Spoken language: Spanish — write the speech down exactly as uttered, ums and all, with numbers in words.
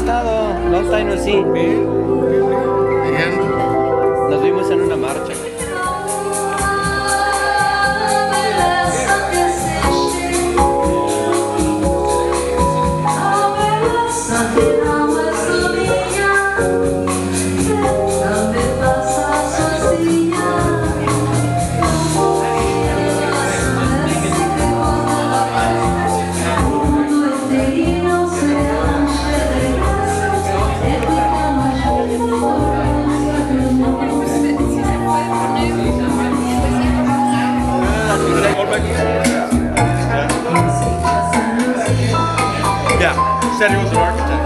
estado? Long time no see. Nos vimos en una marcha. Yeah, he said he was an architect.